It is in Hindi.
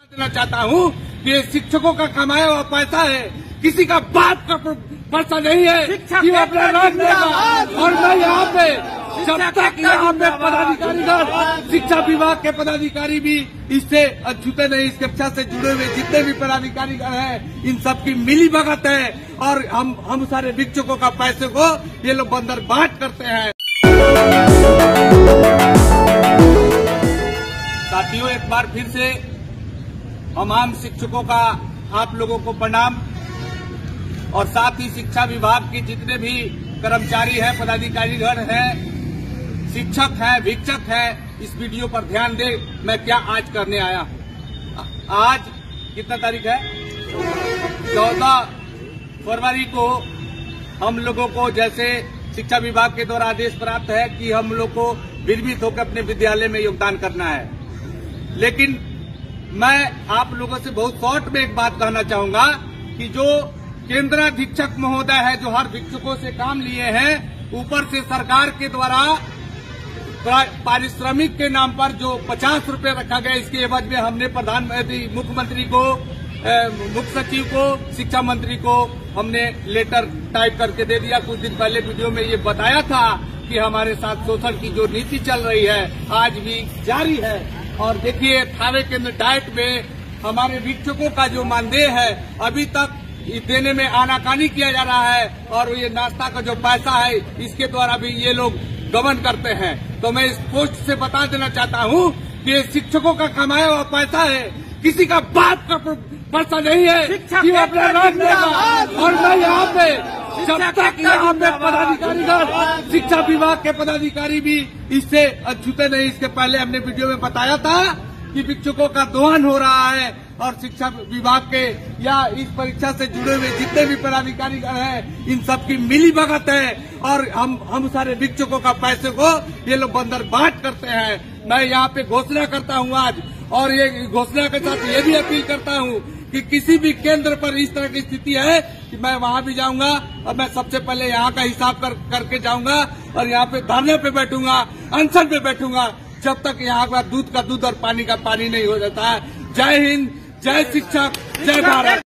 देना चाहता हूँ कि ये शिक्षकों का कमाया हुआ पैसा है, किसी का बाप का पैसा नहीं है कि अपना नाम देगा। और मैं यहाँ पे जब तक यहाँ पे पदाधिकारीगण, शिक्षा विभाग के पदाधिकारी भी इससे अछूते नहीं, इस कक्षा से जुड़े हुए जितने भी पदाधिकारीगण हैं, इन सबकी मिली भगत है और हम सारे शिक्षकों का पैसे को ये लोग बंदर बांट करते हैं। साथियों, एक बार फिर से तमाम शिक्षकों का आप लोगों को प्रणाम और साथ ही शिक्षा विभाग के जितने भी कर्मचारी हैं, पदाधिकारीगण हैं, शिक्षक हैं, भिक्षक हैं, इस वीडियो पर ध्यान दें मैं क्या आज करने आया हूं। आज कितना तारीख है? 14 फरवरी को हम लोगों को जैसे शिक्षा विभाग के द्वारा आदेश प्राप्त है कि हम लोग को विरमित होकर अपने विद्यालय में योगदान करना है। लेकिन मैं आप लोगों से बहुत शॉर्ट में एक बात कहना चाहूंगा कि जो केंद्राधीक्षक महोदय है, जो हर शिक्षकों से काम लिए हैं, ऊपर से सरकार के द्वारा पारिश्रमिक के नाम पर जो 50 रुपए रखा गया, इसके एवज में हमने प्रधानमंत्री, मुख्यमंत्री को, मुख्य सचिव को, शिक्षा मंत्री को हमने लेटर टाइप करके दे दिया। कुछ दिन पहले वीडियो में ये बताया था कि हमारे साथ शोषण की जो नीति चल रही है आज भी जारी है। और देखिए, थावे केंद्र डाइट में हमारे शिक्षकों का जो मानदेय है अभी तक देने में आनाकानी किया जा रहा है और ये नाश्ता का जो पैसा है इसके द्वारा भी ये लोग गबन करते हैं। तो मैं इस पोस्ट से बता देना चाहता हूँ कि ये शिक्षकों का कमाया हुआ पैसा है, किसी का बाप का पैसा नहीं है कि अपना नाम देगा। और मैं यहाँ पे जब तक यहाँ पे पदाधिकारीगण, शिक्षा विभाग के पदाधिकारी भी इससे अछूते नहीं, इसके पहले हमने वीडियो में बताया था कि शिक्षकों का दोहन हो रहा है और शिक्षा विभाग के या इस परीक्षा से जुड़े हुए जितने भी पदाधिकारीगण हैं, इन सबकी मिली भगत है और हम सारे शिक्षकों का पैसे को ये लोग बंदर बांट करते हैं। मैं यहाँ पे घोषणा करता हूँ आज, और ये घोषणा के साथ ये भी अपील करता हूँ कि किसी भी केंद्र पर इस तरह की स्थिति है कि मैं वहाँ भी जाऊंगा और मैं सबसे पहले यहाँ का हिसाब करके जाऊंगा और यहाँ पे धरने पे बैठूंगा, अनशन पे बैठूंगा, जब तक यहाँ का दूध और पानी का पानी नहीं हो जाता है। जय हिंद, जय शिक्षक, जय भारत।